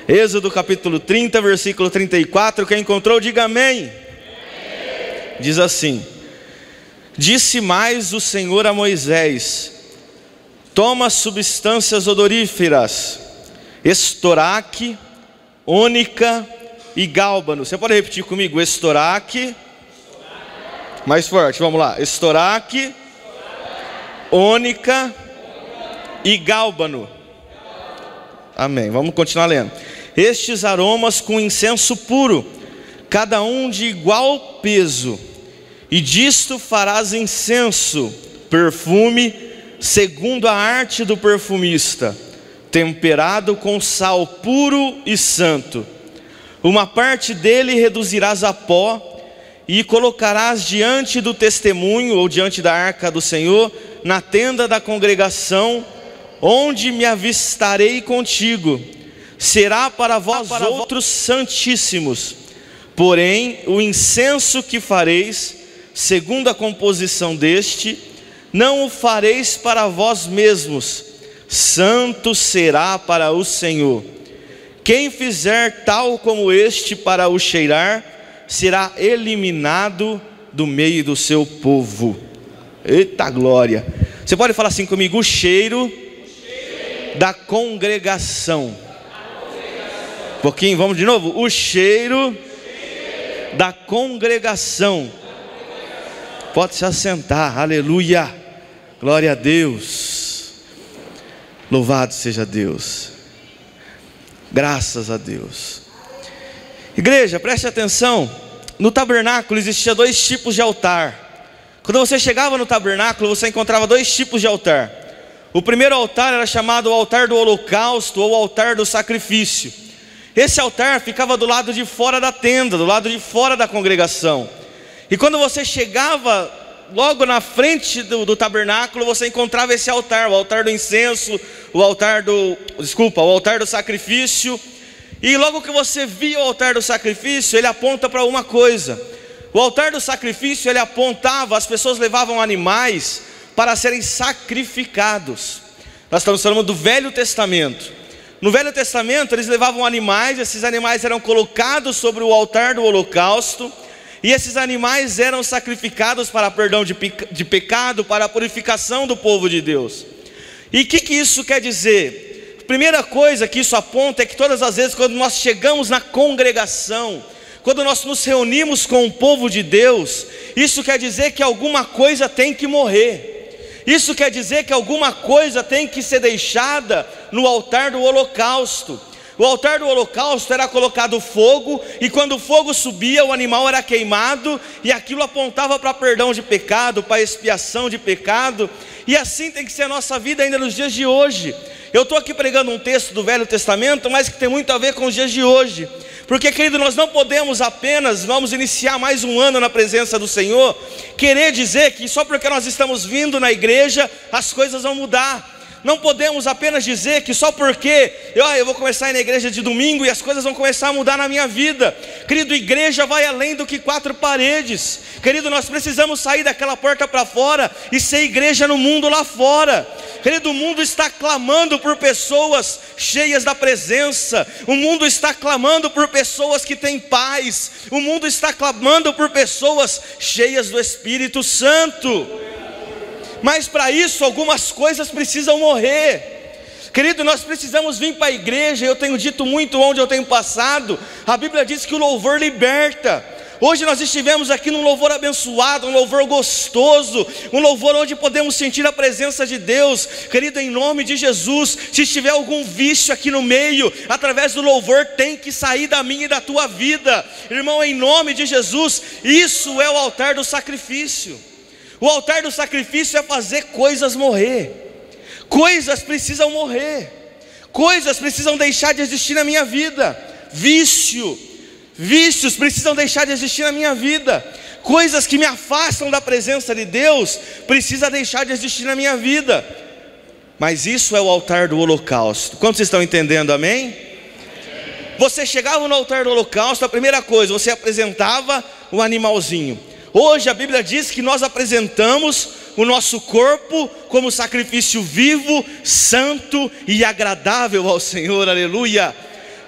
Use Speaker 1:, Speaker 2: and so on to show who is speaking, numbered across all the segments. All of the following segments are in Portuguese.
Speaker 1: Êxodo capítulo 30, versículo 34. Quem encontrou, diga amém. Diz assim: disse mais o Senhor a Moisés: toma substâncias odoríferas, estoraque, ônica e gálbano. Você pode repetir comigo? Estoraque. Mais forte, vamos lá. Estoraque, ônica e gálbano. Amém. Vamos continuar lendo. Estes aromas com incenso puro, cada um de igual peso, e disto farás incenso, perfume, segundo a arte do perfumista, temperado com sal puro e santo. Uma parte dele reduzirás a pó, e colocarás diante do testemunho, ou diante da arca do Senhor, na tenda da congregação, onde me avistarei contigo. Será para vós outros santíssimos. Porém, o incenso que fareis, segundo a composição deste, não o fareis para vós mesmos, santo será para o Senhor. Quem fizer tal como este para o cheirar, será eliminado do meio do seu povo. Eita glória! Você pode falar assim comigo: o cheiro da congregação. Um pouquinho, vamos de novo. O cheiro da congregação. Pode se assentar, aleluia, glória a Deus, louvado seja Deus, graças a Deus. Igreja, preste atenção, no tabernáculo existia dois tipos de altar. Quando você chegava no tabernáculo, você encontrava dois tipos de altar. O primeiro altar era chamado o altar do holocausto, ou altar do sacrifício. Esse altar ficava do lado de fora da tenda, do lado de fora da congregação. E quando você chegava logo na frente do tabernáculo, você encontrava esse altar, o altar do incenso, o altar do sacrifício. E logo que você via o altar do sacrifício, ele aponta para uma coisa. O altar do sacrifício, ele apontava, as pessoas levavam animais para serem sacrificados. Nós estamos falando do Velho Testamento. No Velho Testamento eles levavam animais, esses animais eram colocados sobre o altar do holocausto, e esses animais eram sacrificados para perdão de pecado, para a purificação do povo de Deus. E o que isso quer dizer? Primeira coisa que isso aponta é que todas as vezes quando nós chegamos na congregação, quando nós nos reunimos com o povo de Deus, isso quer dizer que alguma coisa tem que morrer. Isso quer dizer que alguma coisa tem que ser deixada no altar do holocausto. O altar do holocausto era colocado fogo, e quando o fogo subia, o animal era queimado, e aquilo apontava para perdão de pecado, para expiação de pecado. E assim tem que ser a nossa vida ainda nos dias de hoje. Eu estou aqui pregando um texto do Velho Testamento, mas que tem muito a ver com os dias de hoje. Porque, querido, nós não podemos apenas, vamos iniciar mais um ano na presença do Senhor, querer dizer que só porque nós estamos vindo na igreja, as coisas vão mudar. Não podemos apenas dizer que só porque eu vou começar a ir na igreja de domingo e as coisas vão começar a mudar na minha vida. Querido, igreja vai além do que quatro paredes. Querido, nós precisamos sair daquela porta para fora e ser igreja no mundo lá fora. Querido, o mundo está clamando por pessoas cheias da presença. O mundo está clamando por pessoas que têm paz. O mundo está clamando por pessoas cheias do Espírito Santo. Mas para isso algumas coisas precisam morrer. Querido, nós precisamos vir para a igreja. Eu tenho dito muito onde eu tenho passado. A Bíblia diz que o louvor liberta. Hoje nós estivemos aqui num louvor abençoado, um louvor gostoso, um louvor onde podemos sentir a presença de Deus. Querido, em nome de Jesus, se tiver algum vício aqui no meio, através do louvor tem que sair da minha e da tua vida. Irmão, em nome de Jesus, isso é o altar do sacrifício. O altar do sacrifício é fazer coisas morrer. Coisas precisam morrer. Coisas precisam deixar de existir na minha vida. Vícios precisam deixar de existir na minha vida. Coisas que me afastam da presença de Deus precisam deixar de existir na minha vida. Mas isso é o altar do holocausto. Quantos estão entendendo, amém? Você chegava no altar do holocausto, a primeira coisa, você apresentava o animalzinho. Hoje a Bíblia diz que nós apresentamos o nosso corpo como sacrifício vivo, santo e agradável ao Senhor, aleluia.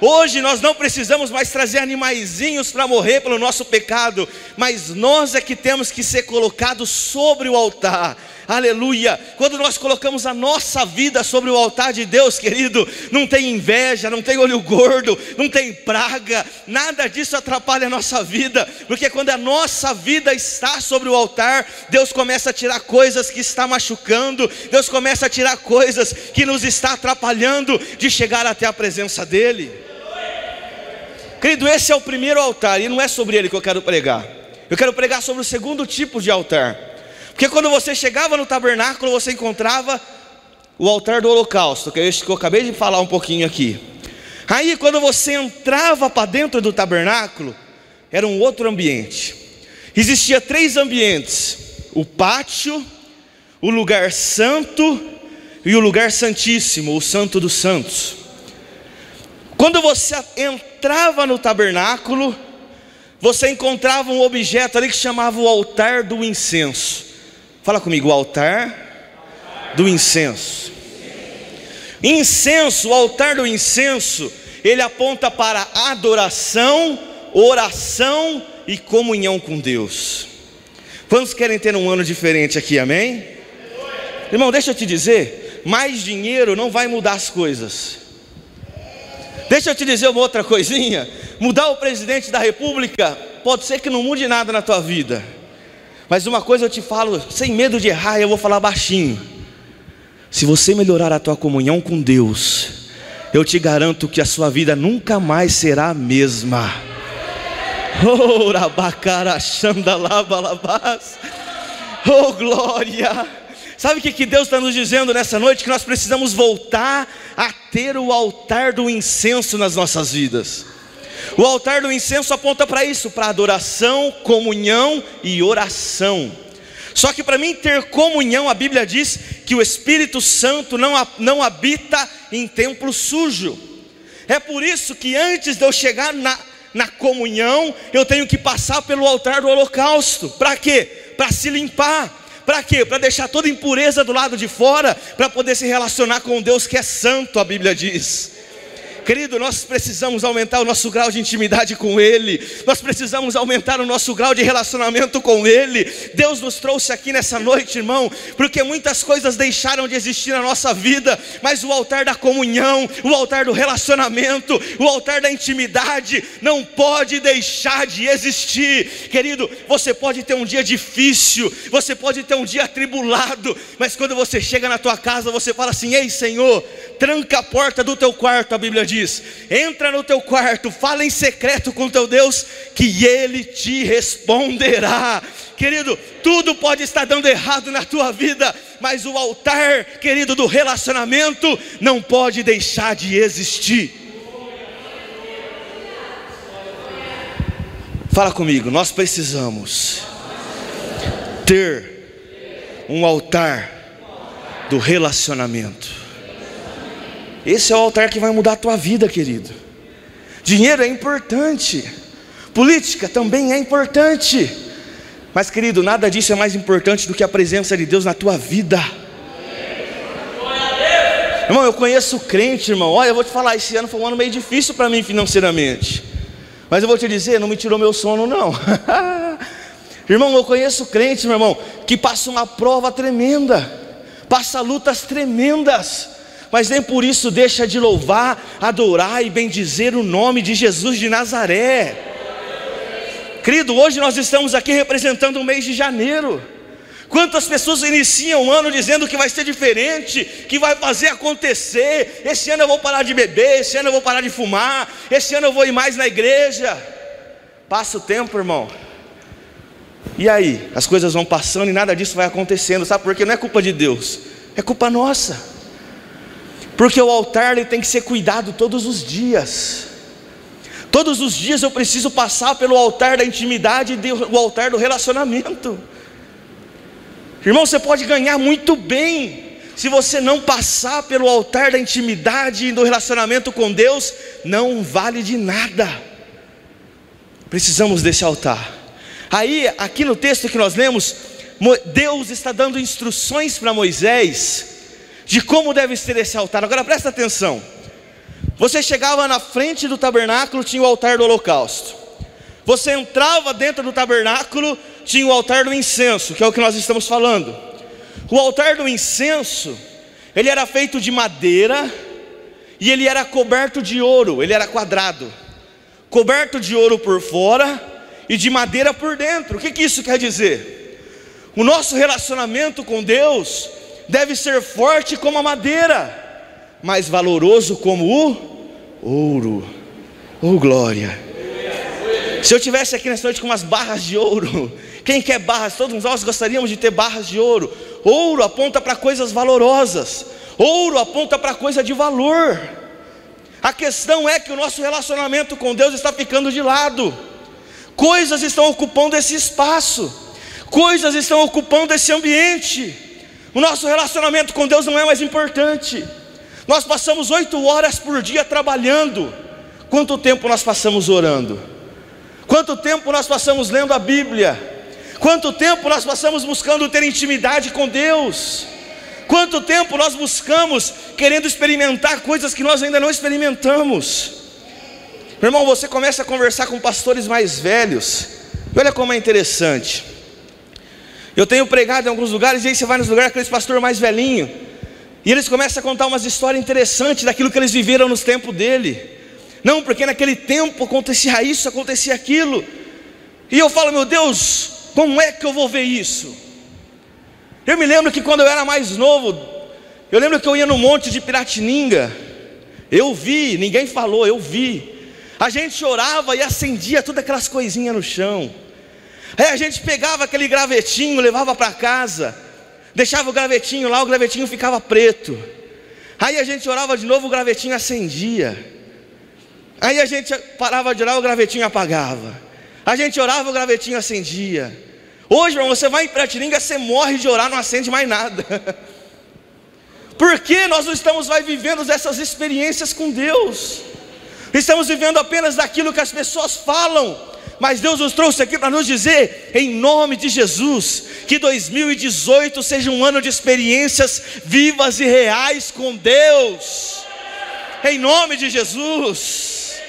Speaker 1: Hoje nós não precisamos mais trazer animaizinhos para morrer pelo nosso pecado, mas nós é que temos que ser colocados sobre o altar. Aleluia. Quando nós colocamos a nossa vida sobre o altar de Deus, querido, não tem inveja, não tem olho gordo, não tem praga, nada disso atrapalha a nossa vida, porque quando a nossa vida está sobre o altar, Deus começa a tirar coisas que está machucando, Deus começa a tirar coisas que nos está atrapalhando de chegar até a presença dEle. Querido, esse é o primeiro altar, e não é sobre ele que eu quero pregar. Eu quero pregar sobre o segundo tipo de altar. Porque quando você chegava no tabernáculo, você encontrava o altar do holocausto, que é este que eu acabei de falar um pouquinho aqui. Aí quando você entrava para dentro do tabernáculo, era um outro ambiente. Existia 3 ambientes: o pátio, o lugar santo e o lugar santíssimo, o santo dos santos. Quando você entrava no tabernáculo, você encontrava um objeto ali que chamava o altar do incenso. Fala comigo, o altar do incenso. Incenso, o altar do incenso, ele aponta para adoração, oração e comunhão com Deus. Quantos querem ter um ano diferente aqui, amém? Irmão, deixa eu te dizer, mais dinheiro não vai mudar as coisas. Deixa eu te dizer uma outra coisinha: mudar o presidente da república pode ser que não mude nada na tua vida, mas uma coisa eu te falo, sem medo de errar, eu vou falar baixinho: se você melhorar a tua comunhão com Deus, eu te garanto que a sua vida nunca mais será a mesma. Oh glória! Sabe o que Deus está nos dizendo nessa noite? Que nós precisamos voltar a ter o altar do incenso nas nossas vidas. O altar do incenso aponta para isso, para adoração, comunhão e oração. Só que para mim ter comunhão, a Bíblia diz que o Espírito Santo não habita em templo sujo. É por isso que antes de eu chegar na comunhão, eu tenho que passar pelo altar do holocausto. Para quê? Para se limpar. Para quê? Para deixar toda impureza do lado de fora, para poder se relacionar com Deus que é santo, a Bíblia diz. Querido, nós precisamos aumentar o nosso grau de intimidade com Ele. Nós precisamos aumentar o nosso grau de relacionamento com Ele. Deus nos trouxe aqui nessa noite, irmão, porque muitas coisas deixaram de existir na nossa vida, mas o altar da comunhão, o altar do relacionamento, o altar da intimidade não pode deixar de existir. Querido, você pode ter um dia difícil, você pode ter um dia atribulado, mas quando você chega na tua casa, você fala assim: ei Senhor, tranca a porta do teu quarto, a Bíblia diz, entra no teu quarto, fala em secreto com teu Deus, que Ele te responderá. Querido, tudo pode estar dando errado na tua vida, mas o altar, querido, do relacionamento não pode deixar de existir. Fala comigo, nós precisamos ter um altar do relacionamento. Esse é o altar que vai mudar a tua vida, querido. Dinheiro é importante, política também é importante, mas querido, nada disso é mais importante do que a presença de Deus na tua vida. Irmão, eu conheço crente, irmão. Olha, eu vou te falar, esse ano foi um ano meio difícil para mim financeiramente, mas eu vou te dizer, não me tirou meu sono não. Irmão, eu conheço crente, meu irmão, que passa uma prova tremenda, passa lutas tremendas, mas nem por isso deixa de louvar, adorar e bendizer o nome de Jesus de Nazaré. Querido, hoje nós estamos aqui representando o mês de janeiro. Quantas pessoas iniciam o ano dizendo que vai ser diferente, que vai fazer acontecer? Esse ano eu vou parar de beber, esse ano eu vou parar de fumar, esse ano eu vou ir mais na igreja. Passa o tempo, irmão, e aí as coisas vão passando e nada disso vai acontecendo. Sabe por quê? Não é culpa de Deus, é culpa nossa. Porque o altar ele tem que ser cuidado todos os dias. Todos os dias eu preciso passar pelo altar da intimidade e o altar do relacionamento. Irmão, você pode ganhar muito bem, se você não passar pelo altar da intimidade e do relacionamento com Deus, não vale de nada. Precisamos desse altar. Aí, aqui no texto que nós lemos, Deus está dando instruções para Moisés de como deve ser esse altar. Agora presta atenção, Você chegava na frente do tabernáculo, tinha o altar do holocausto. Você entrava dentro do tabernáculo, tinha o altar do incenso, que é o que nós estamos falando. O altar do incenso, ele era feito de madeira e ele era coberto de ouro, ele era quadrado, coberto de ouro por fora e de madeira por dentro. O que isso quer dizer? O nosso relacionamento com Deus deve ser forte como a madeira, mas valoroso como o ouro. Oh glória! Se eu tivesse aqui nessa noite com umas barras de ouro, quem quer barras? Todos nós gostaríamos de ter barras de ouro. Ouro aponta para coisas valorosas, ouro aponta para coisa de valor. A questão é que o nosso relacionamento com Deus está ficando de lado. Coisas estão ocupando esse espaço, coisas estão ocupando esse ambiente. O nosso relacionamento com Deus não é mais importante. Nós passamos 8 horas por dia trabalhando. Quanto tempo nós passamos orando? Quanto tempo nós passamos lendo a Bíblia? Quanto tempo nós passamos buscando ter intimidade com Deus? Quanto tempo nós buscamos querendo experimentar coisas que nós ainda não experimentamos? Meu irmão, você começa a conversar com pastores mais velhos, e olha como é interessante. Eu tenho pregado em alguns lugares, e aí você vai nos lugares, aqueles pastores mais velhinhos, e eles começam a contar umas histórias interessantes daquilo que eles viveram nos tempos dele. Não, porque naquele tempo acontecia isso, acontecia aquilo. E eu falo, meu Deus, como é que eu vou ver isso? Eu me lembro que quando eu era mais novo, eu lembro que eu ia no monte de Piratininga. Eu vi, ninguém falou, eu vi. A gente orava e acendia todas aquelas coisinhas no chão. Aí a gente pegava aquele gravetinho, levava para casa, deixava o gravetinho lá, o gravetinho ficava preto. Aí a gente orava de novo, o gravetinho acendia. Aí a gente parava de orar, o gravetinho apagava. A gente orava, o gravetinho acendia. Hoje, irmão, você vai em Piratininga, você morre de orar, não acende mais nada. Por que nós não estamos vivendo essas experiências com Deus? Estamos vivendo apenas daquilo que as pessoas falam. Mas Deus nos trouxe aqui para nos dizer, em nome de Jesus, que 2018 seja um ano de experiências vivas e reais com Deus. Em nome de Jesus.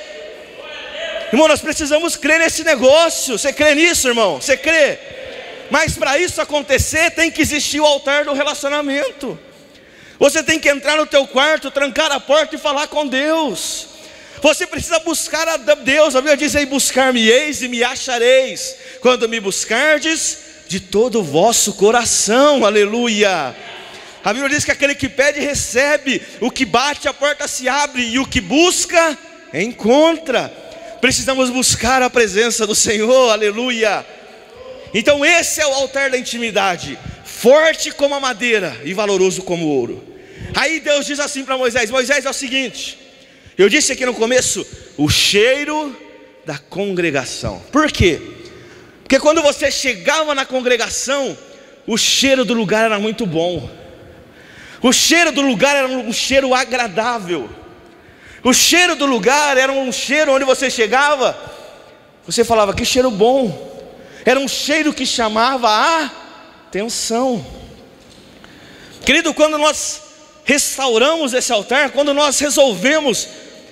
Speaker 1: Irmão, nós precisamos crer nesse negócio. Você crê nisso, irmão? Você crê? Mas para isso acontecer, tem que existir o altar do relacionamento. Você tem que entrar no teu quarto, trancar a porta e falar com Deus. Você precisa buscar a Deus. A Bíblia diz aí, buscar-me-eis e me achareis, quando me buscardes de todo o vosso coração. Aleluia. A Bíblia diz que aquele que pede recebe, o que bate a porta se abre, e o que busca encontra. Precisamos buscar a presença do Senhor, aleluia. Então esse é o altar da intimidade, forte como a madeira e valoroso como o ouro. Aí Deus diz assim para Moisés: Moisés, é o seguinte, eu disse aqui no começo, o cheiro da congregação. Por quê? Porque quando você chegava na congregação, o cheiro do lugar era muito bom. O cheiro do lugar era um cheiro agradável. O cheiro do lugar era um cheiro onde você chegava, você falava, que cheiro bom. Era um cheiro que chamava a atenção. Querido, quando nós restauramos esse altar, quando nós resolvemos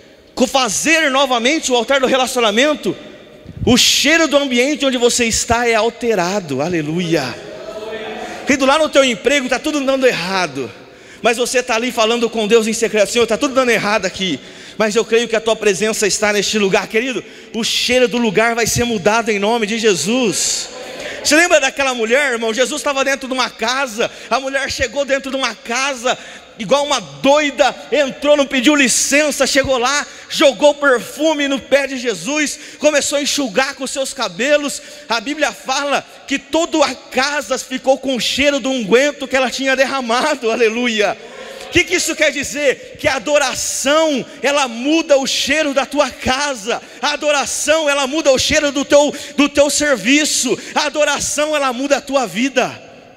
Speaker 1: fazer novamente o altar do relacionamento, o cheiro do ambiente onde você está é alterado, aleluia. Querido, lá no teu emprego está tudo dando errado, mas você está ali falando com Deus em secreto, Senhor, está tudo dando errado aqui, mas eu creio que a tua presença está neste lugar. Querido, o cheiro do lugar vai ser mudado em nome de Jesus. Você lembra daquela mulher, irmão? Jesus estava dentro de uma casa, a mulher chegou dentro de uma casa, igual uma doida, entrou, não pediu licença, chegou lá, jogou perfume no pé de Jesus, começou a enxugar com seus cabelos. A Bíblia fala que toda a casa ficou com o cheiro do unguento que ela tinha derramado, aleluia. O que isso quer dizer? Que a adoração, ela muda o cheiro da tua casa. A adoração, ela muda o cheiro do teu serviço. A adoração, ela muda a tua vida.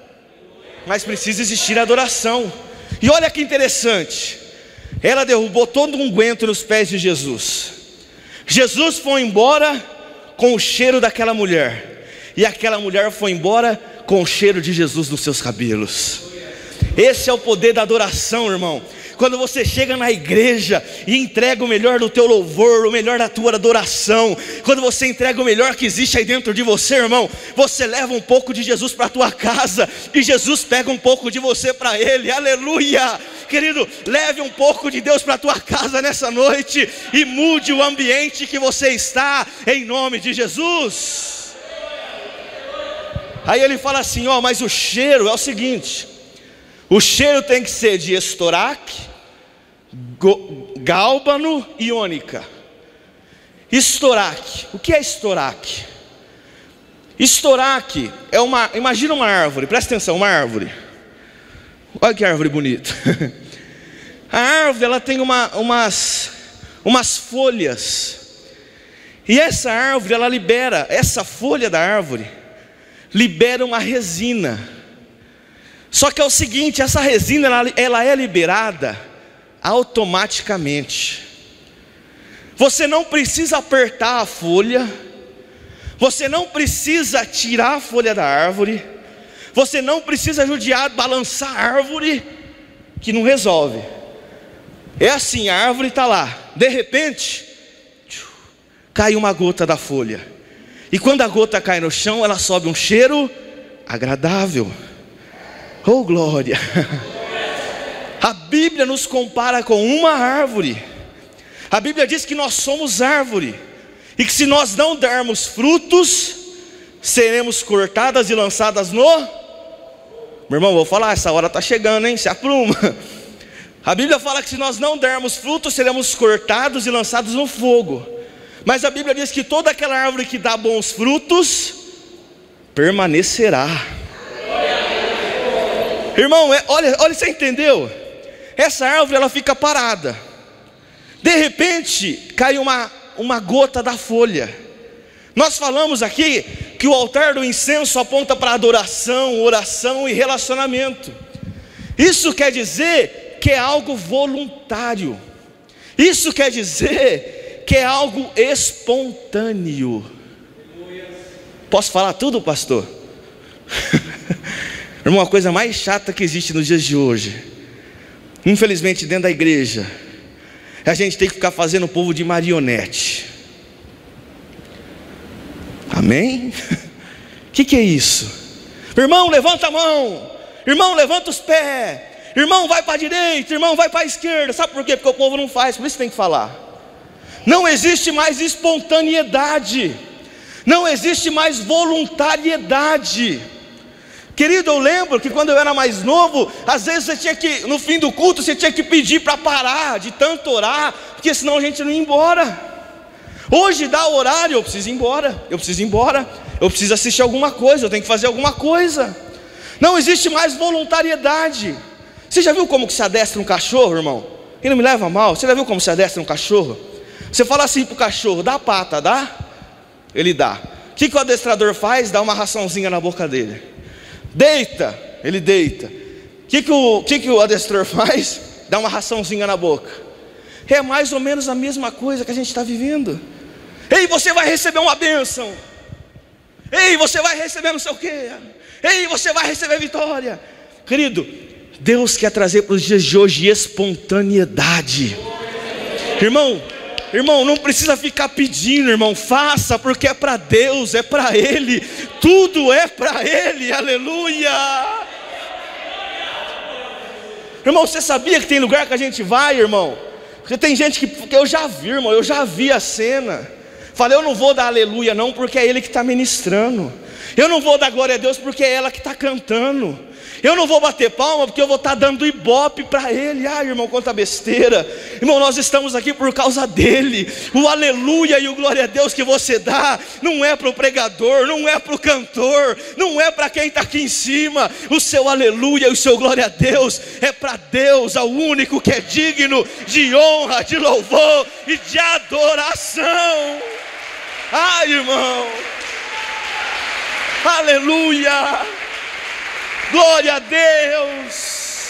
Speaker 1: Mas precisa existir a adoração. E olha que interessante, ela derrubou todo um unguento nos pés de Jesus. Jesus foi embora com o cheiro daquela mulher, e aquela mulher foi embora com o cheiro de Jesus nos seus cabelos. Esse é o poder da adoração, irmão. Quando você chega na igreja e entrega o melhor do teu louvor, o melhor da tua adoração, quando você entrega o melhor que existe aí dentro de você, irmão, você leva um pouco de Jesus para a tua casa, e Jesus pega um pouco de você para Ele. Aleluia! Querido, leve um pouco de Deus para a tua casa nessa noite, e mude o ambiente que você está, em nome de Jesus. Aí ele fala assim, ó, mas o cheiro é o seguinte: o cheiro tem que ser de estoraque, gálbano e ônica. Estoraque, o que é estoraque? Estoraque é imagina uma árvore, presta atenção, uma árvore. Olha que árvore bonita. A árvore, ela tem umas folhas, e essa árvore, ela libera, essa folha da árvore libera uma resina. Só que é o seguinte, essa resina ela é liberada automaticamente. Você não precisa apertar a folha, você não precisa tirar a folha da árvore, você não precisa judiar, balançar a árvore, que não resolve. É assim, a árvore está lá, de repente cai uma gota da folha, e quando a gota cai no chão, ela sobe um cheiro agradável. Oh glória! A Bíblia nos compara com uma árvore. A Bíblia diz que nós somos árvore, e que se nós não dermos frutos, seremos cortadas e lançadas no... Meu irmão, vou falar, essa hora está chegando, hein? Se apruma. A Bíblia fala que se nós não dermos frutos, seremos cortados e lançados no fogo. Mas a Bíblia diz que toda aquela árvore que dá bons frutos permanecerá. Irmão, olha, você entendeu? Essa árvore, ela fica parada, de repente cai uma gota da folha. Nós falamos aqui que o altar do incenso aponta para adoração, oração e relacionamento. Isso quer dizer que é algo voluntário. Isso quer dizer que é algo espontâneo. Posso falar tudo, pastor? Irmão, a coisa mais chata que existe nos dias de hoje, infelizmente dentro da igreja, é a gente ter que ficar fazendo o povo de marionete. Amém? O que é isso? Irmão, levanta a mão. Irmão, levanta os pés. Irmão, vai para a direita. Irmão, vai para a esquerda. Sabe por quê? Porque o povo não faz, por isso tem que falar. Não existe mais espontaneidade, não existe mais voluntariedade. Querido, eu lembro que quando eu era mais novo, às vezes você tinha que, no fim do culto, você tinha que pedir para parar de tanto orar, porque senão a gente não ia embora. Hoje dá o horário, eu preciso ir embora, eu preciso assistir alguma coisa, eu tenho que fazer alguma coisa. Não existe mais voluntariedade. Você já viu como que se adestra um cachorro, irmão? E não me leva a mal, você já viu como se adestra um cachorro? Você fala assim para o cachorro, dá a pata, dá? Ele dá. O que o adestrador faz? Dá uma raçãozinha na boca dele. Deita, ele deita. O que o adestrador faz? Dá uma raçãozinha na boca. É mais ou menos a mesma coisa que a gente está vivendo. Ei, você vai receber uma bênção. Ei, você vai receber não sei o quê. Ei, você vai receber vitória. Querido, Deus quer trazer para os dias de hoje espontaneidade. Irmão, não precisa ficar pedindo, irmão, faça, porque é para Deus, é para Ele, tudo é para Ele, aleluia. Irmão, você sabia que tem lugar que a gente vai, irmão? Porque tem gente que eu já vi, irmão, eu já vi a cena. Falei, eu não vou dar aleluia não, porque é Ele que está ministrando. Eu não vou dar glória a Deus, porque é ela que está cantando. Eu não vou bater palma, porque eu vou estar dando ibope para Ele. Ah, irmão, quanta besteira. Irmão, nós estamos aqui por causa dEle. O aleluia e o glória a Deus que você dá, não é para o pregador, não é para o cantor, não é para quem está aqui em cima. O seu aleluia e o seu glória a Deus é para Deus, ao único que é digno de honra, de louvor e de adoração. Ah, irmão, aleluia, glória a Deus.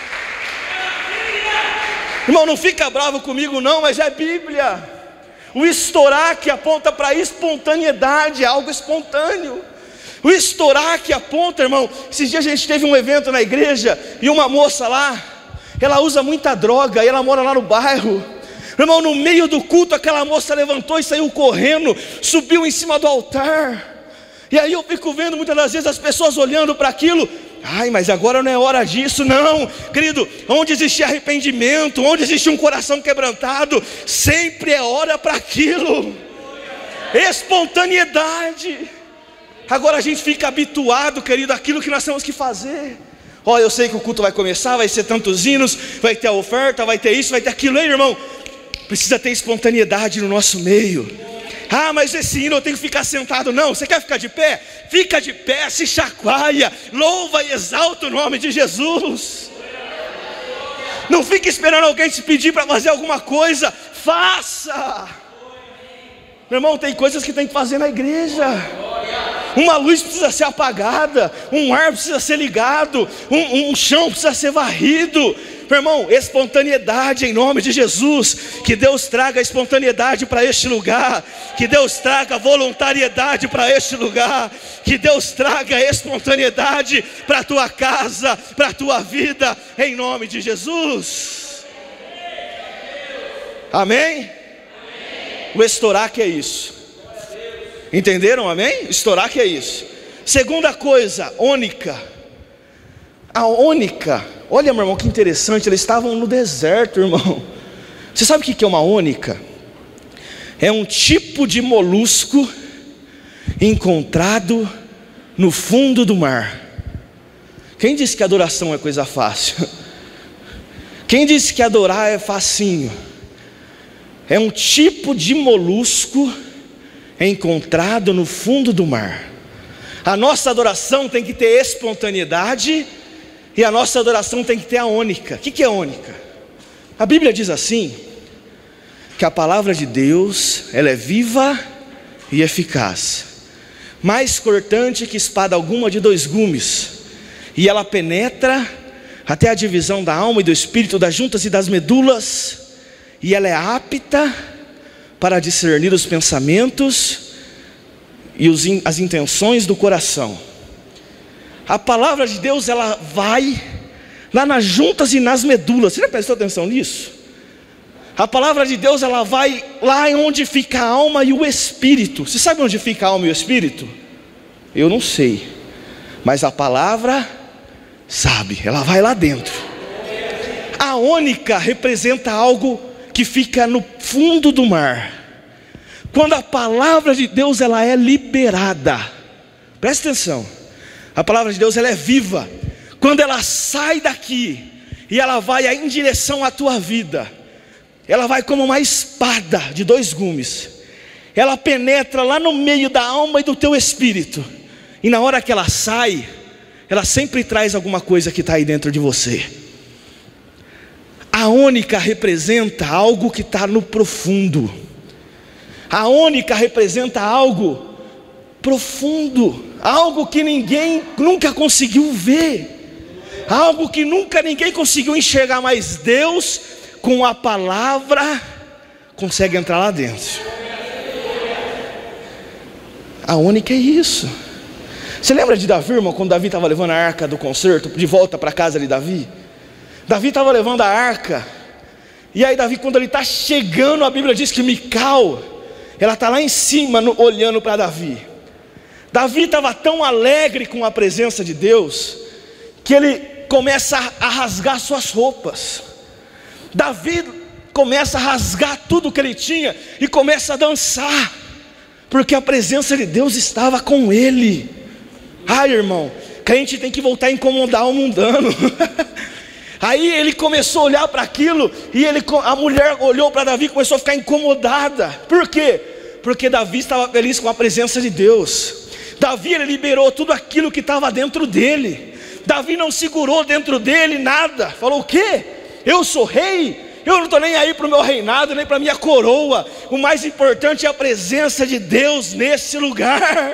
Speaker 1: Irmão, não fica bravo comigo não, mas é Bíblia. O estoraque aponta para a espontaneidade, algo espontâneo. O estoraque aponta, irmão, esses dias a gente teve um evento na igreja, e uma moça lá, ela usa muita droga e ela mora lá no bairro. Meu irmão, no meio do culto, aquela moça levantou e saiu correndo, subiu em cima do altar. E aí eu fico vendo muitas das vezes as pessoas olhando para aquilo. Ai, mas agora não é hora disso. Não, querido, onde existe arrependimento, onde existe um coração quebrantado, sempre é hora para aquilo. Espontaneidade. Agora a gente fica habituado, querido, àquilo que nós temos que fazer. Ó, eu sei que o culto vai começar, vai ser tantos hinos, vai ter a oferta, vai ter isso, vai ter aquilo. Ei, irmão, precisa ter espontaneidade no nosso meio. Ah, mas esse hino eu tenho que ficar sentado. Não, você quer ficar de pé? Fica de pé, se chacoalha, louva e exalta o nome de Jesus. Não fique esperando alguém te pedir para fazer alguma coisa. Faça. Meu irmão, tem coisas que tem que fazer na igreja. Uma luz precisa ser apagada, um ar precisa ser ligado, um chão precisa ser varrido. Meu irmão, espontaneidade em nome de Jesus. Que Deus traga espontaneidade para este lugar. Que Deus traga voluntariedade para este lugar. Que Deus traga espontaneidade para a tua casa, para a tua vida, em nome de Jesus. Amém? O estourar que é isso. Entenderam, amém? Estourar que é isso. Segunda coisa, ônica. A ônica, olha, meu irmão, que interessante. Eles estavam no deserto, irmão. Você sabe o que é uma ônica? É um tipo de molusco encontrado no fundo do mar. Quem disse que adoração é coisa fácil? Quem disse que adorar é facinho? É um tipo de molusco encontrado no fundo do mar. A nossa adoração tem que ter espontaneidade, e a nossa adoração tem que ter a ônica. O que é ônica? A Bíblia diz assim, que a palavra de Deus, ela é viva e eficaz, mais cortante que espada alguma de 2 gumes, e ela penetra até a divisão da alma e do espírito, das juntas e das medulas, e ela é apta para discernir os pensamentos e as intenções do coração. A palavra de Deus, ela vai lá nas juntas e nas medulas. Você já prestou atenção nisso? A palavra de Deus, ela vai lá onde fica a alma e o espírito. Você sabe onde fica a alma e o espírito? Eu não sei, mas a palavra sabe, ela vai lá dentro. A ônica representa algo que fica no fundo do mar. Quando a palavra de Deus, ela é liberada, presta atenção, a palavra de Deus, ela é viva. Quando ela sai daqui e ela vai em direção à tua vida, ela vai como uma espada de 2 gumes. Ela penetra lá no meio da alma e do teu espírito, e na hora que ela sai, ela sempre traz alguma coisa que está aí dentro de você. A ônica representa algo que está no profundo. A ônica representa algo profundo, algo que ninguém nunca conseguiu ver, algo que nunca ninguém conseguiu enxergar, mas Deus, com a palavra, consegue entrar lá dentro. A ônica é isso. Você lembra de Davi, irmão, quando Davi estava levando a arca do concerto de volta para a casa de Davi? Davi estava levando a arca, e aí Davi, quando ele está chegando, a Bíblia diz que Mical, ela está lá em cima, olhando para Davi. Davi estava tão alegre com a presença de Deus, que ele começa a rasgar suas roupas. Davi começa a rasgar tudo que ele tinha, e começa a dançar, porque a presença de Deus estava com ele. Ai, irmão, crente tem que voltar a incomodar o mundano. Aí ele começou a olhar para aquilo, e a mulher olhou para Davi e começou a ficar incomodada. Por quê? Porque Davi estava feliz com a presença de Deus. Davi, ele liberou tudo aquilo que estava dentro dele. Davi não segurou dentro dele nada. Falou: o quê? Eu sou rei? Eu não estou nem aí para o meu reinado, nem para a minha coroa. O mais importante é a presença de Deus nesse lugar.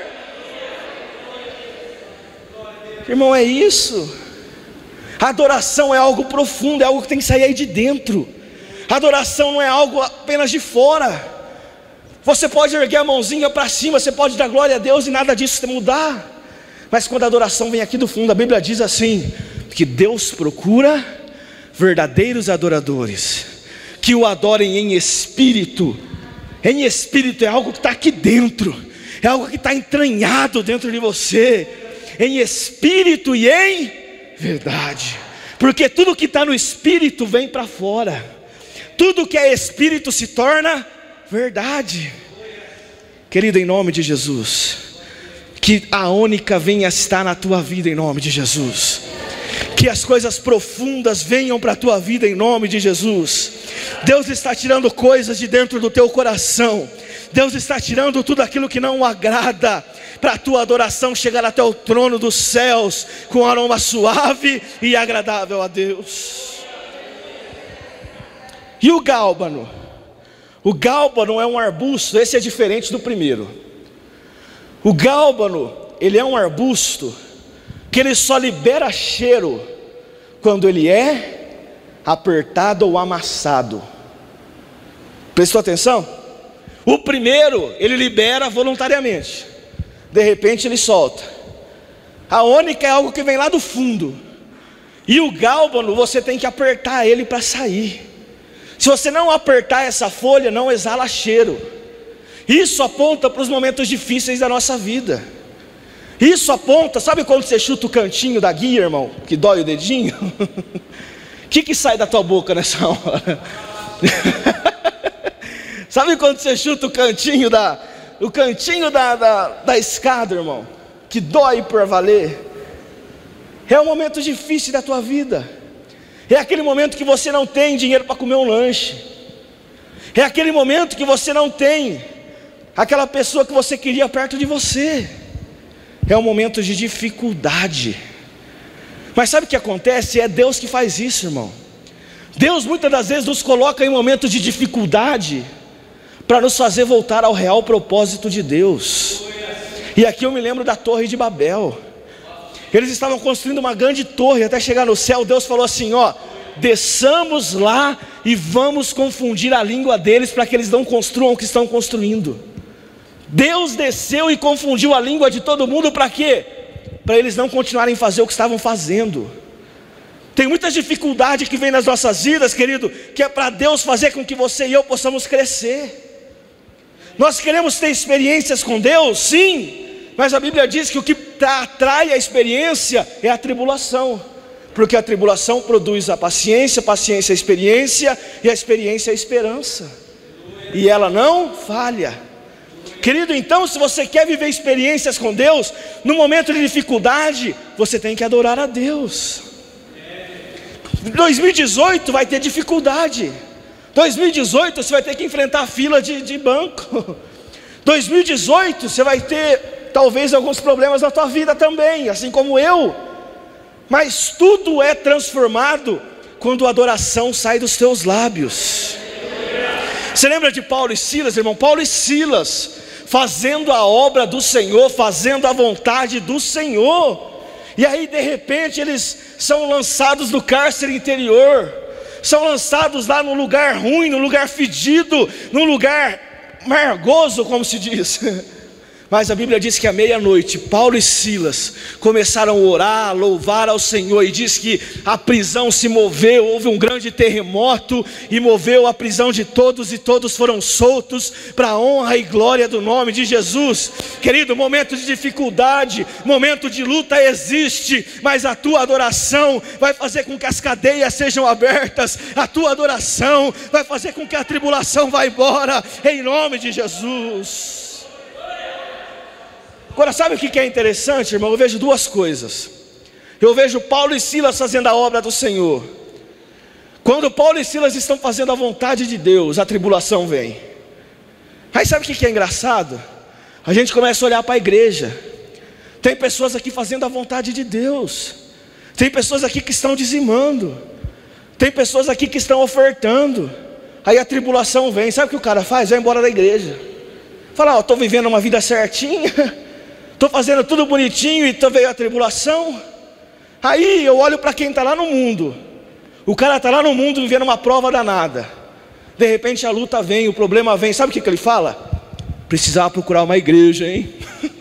Speaker 1: Irmão, é isso. Adoração é algo profundo, é algo que tem que sair aí de dentro. Adoração não é algo apenas de fora. Você pode erguer a mãozinha para cima, você pode dar glória a Deus e nada disso mudar. Mas quando a adoração vem aqui do fundo, a Bíblia diz assim, que Deus procura verdadeiros adoradores, que o adorem em espírito. Em espírito é algo que está aqui dentro, é algo que está entranhado dentro de você, em espírito e em verdade, porque tudo que está no espírito vem para fora, tudo que é espírito se torna verdade. Querido, em nome de Jesus, que a única venha estar na tua vida em nome de Jesus, que as coisas profundas venham para a tua vida em nome de Jesus. Deus está tirando coisas de dentro do teu coração, Deus está tirando tudo aquilo que não o agrada, para a tua adoração chegar até o trono dos céus, com aroma suave e agradável a Deus. E o gálbano? O gálbano é um arbusto, esse é diferente do primeiro. O gálbano, ele é um arbusto que ele só libera cheiro quando ele é apertado ou amassado. Prestou atenção? O primeiro, ele libera voluntariamente, de repente ele solta. A ônica é algo que vem lá do fundo, e o gálbano você tem que apertar ele para sair. Se você não apertar essa folha, não exala cheiro. Isso aponta para os momentos difíceis da nossa vida. Isso aponta, sabe quando você chuta o cantinho da guia, irmão, que dói o dedinho? O que sai da tua boca nessa hora? Sabe quando você chuta o cantinho da escada, irmão, que dói por valer? É um momento difícil da tua vida. É aquele momento que você não tem dinheiro para comer um lanche. É aquele momento que você não tem aquela pessoa que você queria perto de você. É um momento de dificuldade. Mas sabe o que acontece? É Deus que faz isso, irmão. Deus muitas das vezes nos coloca em momentos de dificuldade para nos fazer voltar ao real propósito de Deus. E aqui eu me lembro da Torre de Babel. Eles estavam construindo uma grande torre até chegar no céu. Deus falou assim, ó, desçamos lá e vamos confundir a língua deles, para que eles não construam o que estão construindo. Deus desceu e confundiu a língua de todo mundo, para quê? Para eles não continuarem a fazer o que estavam fazendo. Tem muita dificuldade que vem nas nossas vidas, querido, que é para Deus fazer com que você e eu possamos crescer. Nós queremos ter experiências com Deus, sim, mas a Bíblia diz que o que atrai a experiência é a tribulação, porque a tribulação produz a paciência, a paciência a experiência, e a experiência a esperança, e ela não falha. Querido, então se você quer viver experiências com Deus, no momento de dificuldade, você tem que adorar a Deus. 2018 vai ter dificuldade, 2018 você vai ter que enfrentar fila de banco, 2018 você vai ter talvez alguns problemas na tua vida também, assim como eu, mas tudo é transformado quando a adoração sai dos teus lábios. Você lembra de Paulo e Silas, irmão? Paulo e Silas fazendo a obra do Senhor, fazendo a vontade do Senhor, e aí de repente eles são lançados do cárcere interior, são lançados lá num lugar ruim, num lugar fedido, num lugar amargoso, como se diz. Mas a Bíblia diz que à meia-noite, Paulo e Silas começaram a orar, a louvar ao Senhor, e diz que a prisão se moveu, houve um grande terremoto, e moveu a prisão de todos, e todos foram soltos, para a honra e glória do nome de Jesus. Querido, momento de dificuldade, momento de luta existe, mas a tua adoração vai fazer com que as cadeias sejam abertas, a tua adoração vai fazer com que a tribulação vá embora, em nome de Jesus. Agora sabe o que é interessante, irmão? Eu vejo duas coisas. Eu vejo Paulo e Silas fazendo a obra do Senhor. Quando Paulo e Silas estão fazendo a vontade de Deus, a tribulação vem. Aí sabe o que é engraçado? A gente começa a olhar para a igreja. Tem pessoas aqui fazendo a vontade de Deus. Tem pessoas aqui que estão dizimando. Tem pessoas aqui que estão ofertando. Aí a tribulação vem. Sabe o que o cara faz? Vai embora da igreja. Fala, ó, estou vivendo uma vida certinha, estou fazendo tudo bonitinho, e veio a tribulação. Aí eu olho para quem está lá no mundo. O cara está lá no mundo vivendo uma prova danada. De repente a luta vem, o problema vem. Sabe o que ele fala? Precisava procurar uma igreja, hein?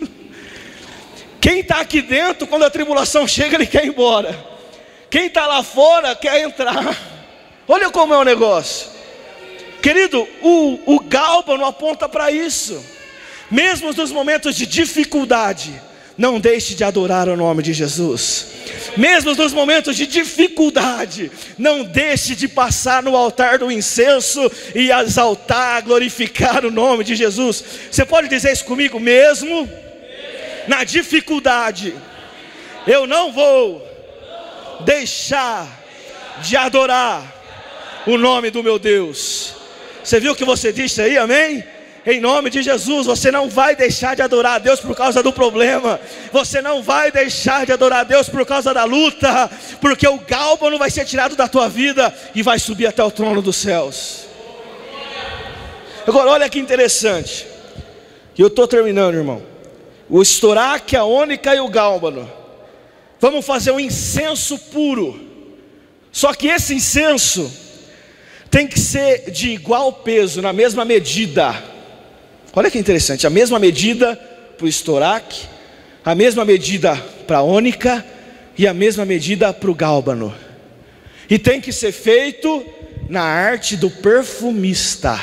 Speaker 1: Quem está aqui dentro, quando a tribulação chega, ele quer ir embora. Quem está lá fora quer entrar. Olha como é o negócio. Querido, o gálbano aponta para isso. Mesmo nos momentos de dificuldade, não deixe de adorar o nome de Jesus. Mesmo nos momentos de dificuldade, não deixe de passar no altar do incenso e exaltar, glorificar o nome de Jesus. Você pode dizer isso comigo? Mesmo na dificuldade, eu não vou deixar de adorar o nome do meu Deus. Você viu o que você disse aí, amém? Em nome de Jesus, você não vai deixar de adorar a Deus por causa do problema. Você não vai deixar de adorar a Deus por causa da luta, porque o gálbano vai ser tirado da tua vida e vai subir até o trono dos céus. Agora olha que interessante, e eu estou terminando, irmão. O estoraque, a ônica e o gálbano, vamos fazer um incenso puro. Só que esse incenso tem que ser de igual peso, na mesma medida. Olha que interessante, a mesma medida para o estoraque, a mesma medida para a ônica e a mesma medida para o gálbano. E tem que ser feito na arte do perfumista.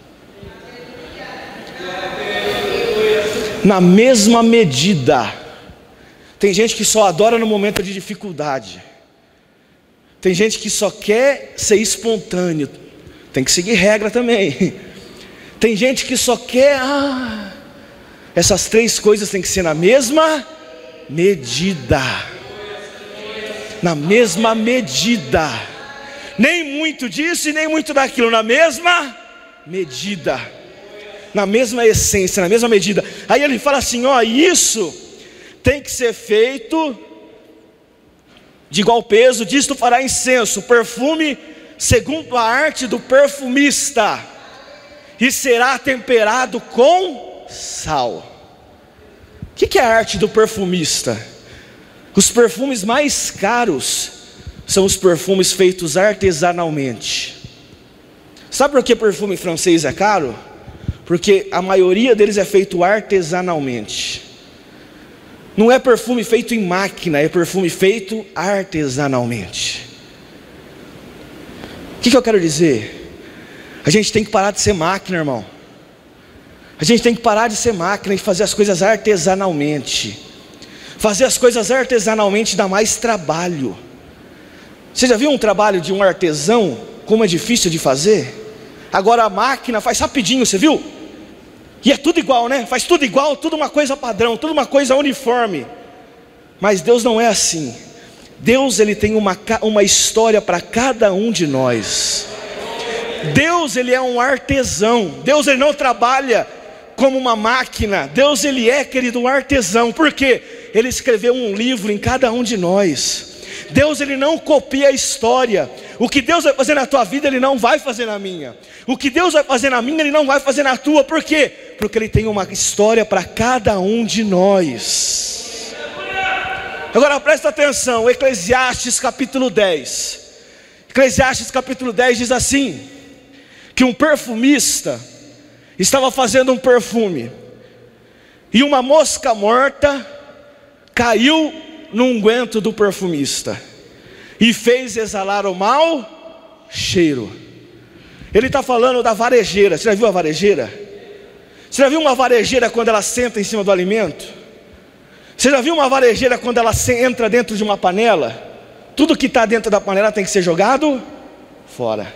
Speaker 1: Na mesma medida. Tem gente que só adora no momento de dificuldade. Tem gente que só quer ser espontâneo. Tem que seguir regra também. Tem gente que só quer, essas três coisas tem que ser na mesma medida. Na mesma medida. Nem muito disso e nem muito daquilo. Na mesma medida. Na mesma essência, na mesma medida. Aí ele fala assim, isso tem que ser feito de igual peso. Disto fará incenso, perfume segundo a arte do perfumista, e será temperado com sal. O que é a arte do perfumista? Os perfumes mais caros são os perfumes feitos artesanalmente. Sabe por que perfume francês é caro? Porque a maioria deles é feito artesanalmente. Não é perfume feito em máquina, é perfume feito artesanalmente. O que eu quero dizer? A gente tem que parar de ser máquina, irmão. A gente tem que parar de ser máquina e fazer as coisas artesanalmente. Fazer as coisas artesanalmente dá mais trabalho. Você já viu um trabalho de um artesão, como é difícil de fazer? Agora a máquina faz rapidinho, você viu? E é tudo igual, né? Faz tudo igual, tudo uma coisa padrão, tudo uma coisa uniforme. Mas Deus não é assim. Deus, Ele tem uma história para cada um de nós. Deus, Ele é um artesão. Deus, Ele não trabalha como uma máquina. Deus, Ele é, querido, um artesão. Por quê? Ele escreveu um livro em cada um de nós. Deus, Ele não copia a história. O que Deus vai fazer na tua vida, Ele não vai fazer na minha. O que Deus vai fazer na minha, Ele não vai fazer na tua. Por quê? Porque Ele tem uma história para cada um de nós. Agora presta atenção, Eclesiastes capítulo 10. Eclesiastes capítulo 10 diz assim, que um perfumista estava fazendo um perfume, e uma mosca morta caiu no unguento do perfumista, e fez exalar o mau cheiro. Ele está falando da varejeira. Você já viu a varejeira? Você já viu uma varejeira quando ela senta em cima do alimento? Você já viu uma varejeira quando ela entra dentro de uma panela? Tudo que está dentro da panela tem que ser jogado fora.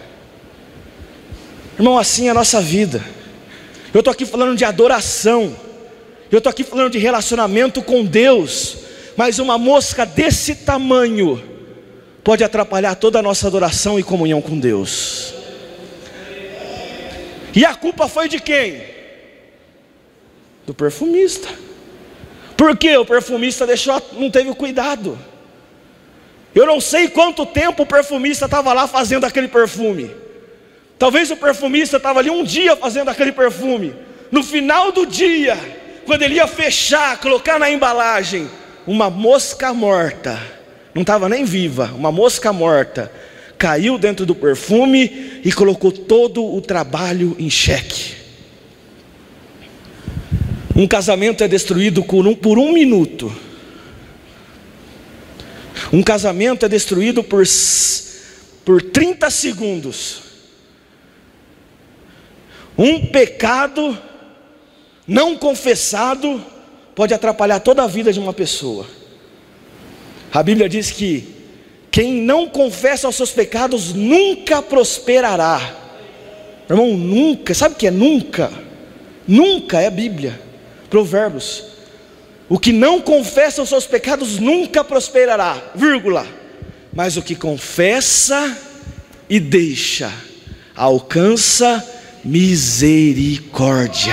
Speaker 1: Irmão, assim é a nossa vida. Eu estou aqui falando de adoração, eu estou aqui falando de relacionamento com Deus, mas uma mosca desse tamanho pode atrapalhar toda a nossa adoração e comunhão com Deus. E a culpa foi de quem? Do perfumista. Por quê? O perfumista não teve o cuidado. Eu não sei quanto tempo o perfumista estava lá fazendo aquele perfume. Talvez o perfumista estava ali um dia fazendo aquele perfume. No final do dia, quando ele ia fechar, colocar na embalagem, uma mosca morta, não estava nem viva, uma mosca morta, caiu dentro do perfume e colocou todo o trabalho em xeque. Um casamento é destruído por um minuto. Um casamento é destruído por por 30 segundos, um pecado não confessado pode atrapalhar toda a vida de uma pessoa. A Bíblia diz que quem não confessa os seus pecados nunca prosperará. Irmão, nunca, sabe o que é nunca? Nunca é a Bíblia, Provérbios. O que não confessa os seus pecados nunca prosperará, vírgula. Mas o que confessa e deixa, alcança misericórdia.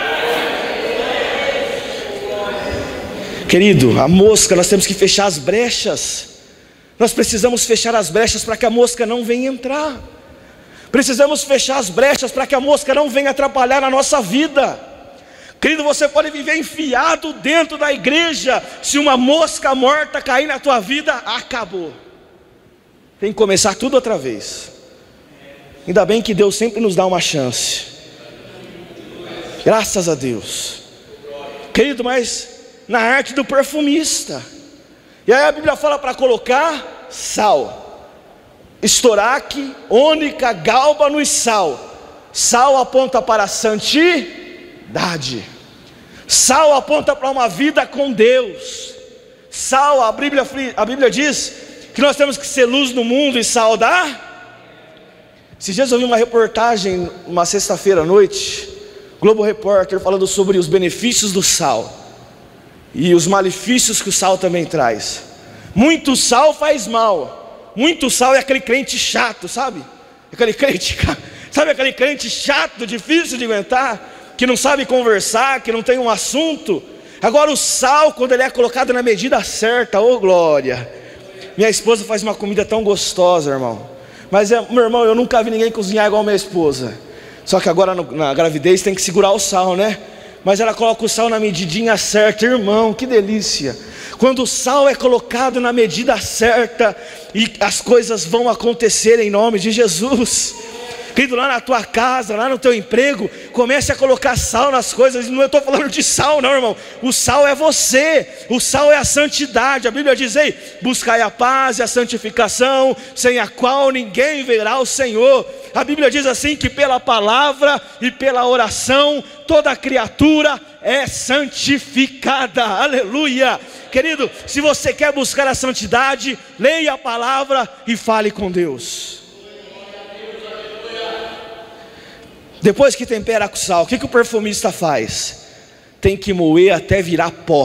Speaker 1: Querido, a mosca, nós temos que fechar as brechas. Nós precisamos fechar as brechas para que a mosca não venha entrar. Precisamos fechar as brechas para que a mosca não venha atrapalhar na nossa vida. Querido, você pode viver enfiado dentro da igreja. Se uma mosca morta cair na tua vida, acabou. Tem que começar tudo outra vez. Ainda bem que Deus sempre nos dá uma chance. Graças a Deus. Querido, mas na arte do perfumista, e aí a Bíblia fala para colocar sal, estoraque, ônica, gálbano e sal. Sal aponta para a santidade. Sal aponta para uma vida com Deus. Sal, a Bíblia diz que nós temos que ser luz no mundo e sal da. Esses dias eu vi uma reportagem, uma sexta-feira à noite, Globo Repórter, falando sobre os benefícios do sal e os malefícios que o sal também traz. Muito sal faz mal. Muito sal é aquele crente chato, sabe? Aquele crente chato, difícil de aguentar, que não sabe conversar, que não tem um assunto. Agora o sal, quando ele é colocado na medida certa, ô glória. Minha esposa faz uma comida tão gostosa, irmão. Mas meu irmão, eu nunca vi ninguém cozinhar igual minha esposa. Só que agora na gravidez tem que segurar o sal, né? Mas ela coloca o sal na medidinha certa, irmão, que delícia. Quando o sal é colocado na medida certa, e as coisas vão acontecer em nome de Jesus. Querido, lá na tua casa, lá no teu emprego, comece a colocar sal nas coisas. Não estou falando de sal não, irmão. O sal é você, o sal é a santidade. A Bíblia diz: ei, buscai a paz e a santificação, sem a qual ninguém verá o Senhor. A Bíblia diz assim, que pela palavra e pela oração toda criatura é santificada. Aleluia. Querido, se você quer buscar a santidade, leia a palavra e fale com Deus. Depois que tempera com sal, o que o perfumista faz? Tem que moer até virar pó.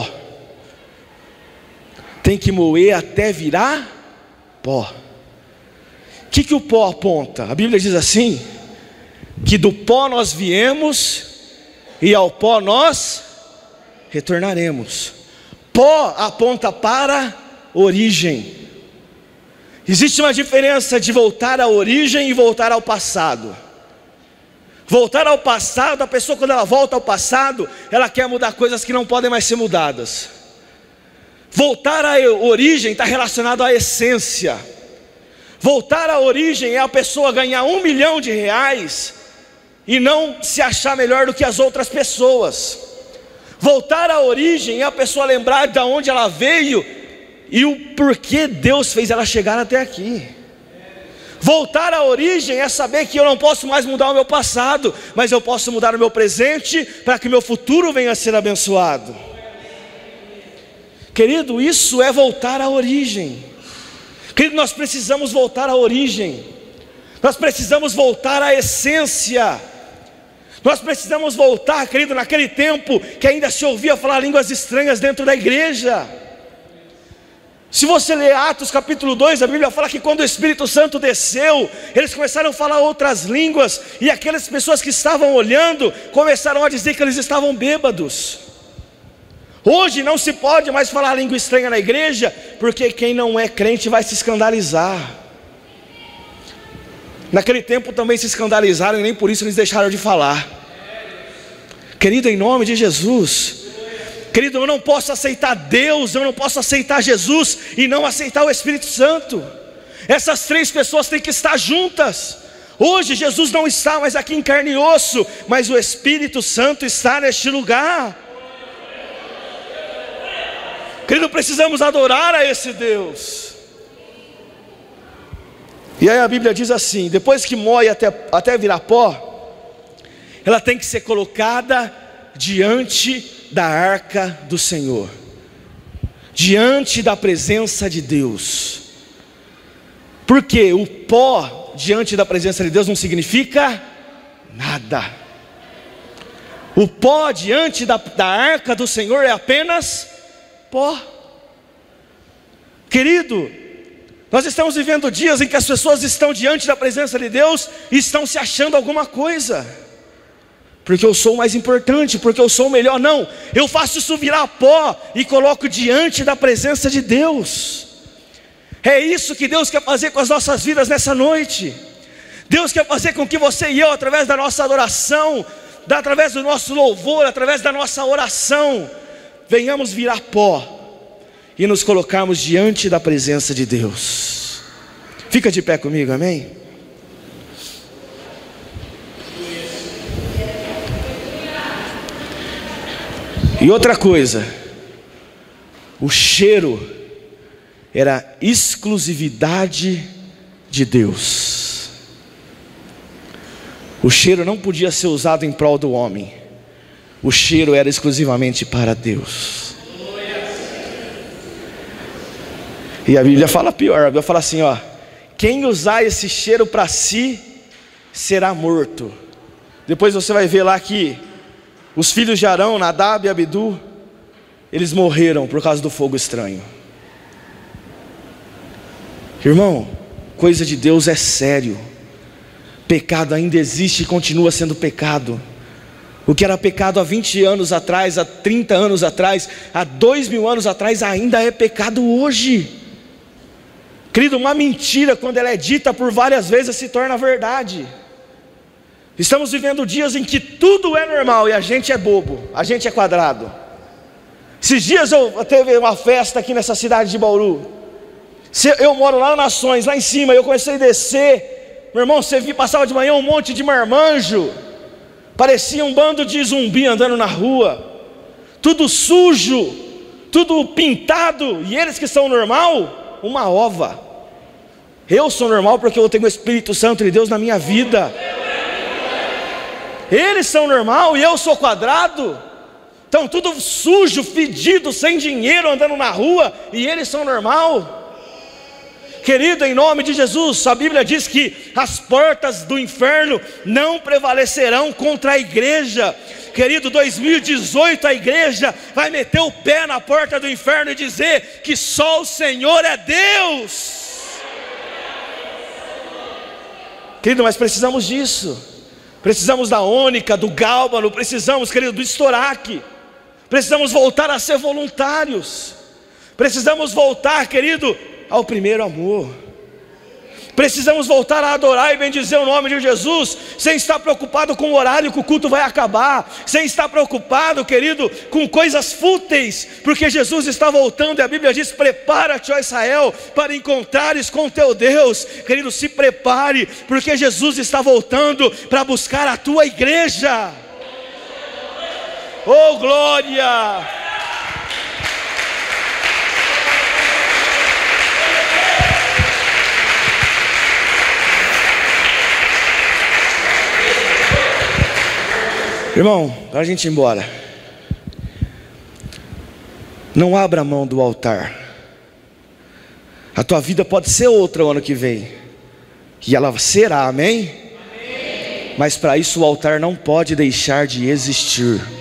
Speaker 1: Tem que moer até virar pó. O que o pó aponta? A Bíblia diz assim, que do pó nós viemos e ao pó nós retornaremos. Pó aponta para origem. Existe uma diferença de voltar à origem e voltar ao passado. Voltar ao passado, a pessoa quando ela volta ao passado, ela quer mudar coisas que não podem mais ser mudadas. Voltar à origem está relacionado à essência. Voltar à origem é a pessoa ganhar R$1 milhão e não se achar melhor do que as outras pessoas. Voltar à origem é a pessoa lembrar de onde ela veio e o porquê Deus fez ela chegar até aqui. Voltar à origem é saber que eu não posso mais mudar o meu passado, mas eu posso mudar o meu presente para que o meu futuro venha a ser abençoado. Querido, isso é voltar à origem. Querido, nós precisamos voltar à origem. Nós precisamos voltar à essência. Nós precisamos voltar, querido, naquele tempo que ainda se ouvia falar línguas estranhas dentro da igreja. Se você ler Atos capítulo 2, a Bíblia fala que quando o Espírito Santo desceu, eles começaram a falar outras línguas, e aquelas pessoas que estavam olhando, começaram a dizer que eles estavam bêbados. Hoje não se pode mais falar língua estranha na igreja, porque quem não é crente vai se escandalizar. Naquele tempo também se escandalizaram, e nem por isso eles deixaram de falar. Querido, em nome de Jesus, querido, eu não posso aceitar Deus, eu não posso aceitar Jesus e não aceitar o Espírito Santo. Essas três pessoas têm que estar juntas. Hoje Jesus não está mais aqui em carne e osso, mas o Espírito Santo está neste lugar. Querido, precisamos adorar a esse Deus. E aí a Bíblia diz assim: depois que moe até virar pó, ela tem que ser colocada diante da arca do Senhor, diante da presença de Deus. Porque o pó diante da presença de Deus não significa nada. O pó diante da arca do Senhor é apenas pó. Querido, nós estamos vivendo dias em que as pessoas estão diante da presença de Deus e estão se achando alguma coisa, porque eu sou o mais importante, porque eu sou o melhor. Não, eu faço isso virar pó e coloco diante da presença de Deus. É isso que Deus quer fazer com as nossas vidas nessa noite. Deus quer fazer com que você e eu, através da nossa adoração, através do nosso louvor, através da nossa oração, venhamos virar pó e nos colocarmos diante da presença de Deus. Fica de pé comigo, amém? E outra coisa, o cheiro era exclusividade de Deus. O cheiro não podia ser usado em prol do homem. O cheiro era exclusivamente para Deus. E a Bíblia fala pior, a Bíblia fala assim, ó: quem usar esse cheiro para si, será morto. Depois você vai ver lá que os filhos de Arão, Nadab e Abidu, eles morreram por causa do fogo estranho. Irmão, coisa de Deus é sério. Pecado ainda existe e continua sendo pecado. O que era pecado há 20 anos atrás, há 30 anos atrás, há 2000 anos atrás, ainda é pecado hoje. Querido, uma mentira, quando ela é dita por várias vezes, se torna verdade. Estamos vivendo dias em que tudo é normal e a gente é bobo, a gente é quadrado. Esses dias eu teve uma festa aqui nessa cidade de Bauru. Eu moro lá nas Nações, lá em cima, eu comecei a descer. Meu irmão, você passava de manhã um monte de marmanjo, parecia um bando de zumbi andando na rua, tudo sujo, tudo pintado. E eles que são normal, uma ova. Eu sou normal porque eu tenho o Espírito Santo de Deus na minha vida. Eles são normal e eu sou quadrado. Então tudo sujo, fedido, sem dinheiro, andando na rua, e eles são normal. Querido, em nome de Jesus, a Bíblia diz que as portas do inferno não prevalecerão contra a igreja. Querido, 2018 a igreja vai meter o pé na porta do inferno e dizer que só o Senhor é Deus. Querido, mas precisamos disso. Precisamos da ônica, do gálbano, precisamos, querido, do estoraque. Precisamos voltar a ser voluntários. Precisamos voltar, querido, ao primeiro amor. Precisamos voltar a adorar e bendizer o nome de Jesus, sem estar preocupado com o horário que o culto vai acabar, sem estar preocupado, querido, com coisas fúteis, porque Jesus está voltando, e a Bíblia diz: prepara-te, ó Israel, para encontrares com teu Deus. Querido, se prepare, porque Jesus está voltando para buscar a tua igreja. Oh glória! Irmão, para a gente ir embora, não abra mão do altar. A tua vida pode ser outra o ano que vem, e ela será, amém? Amém. Mas para isso o altar não pode deixar de existir.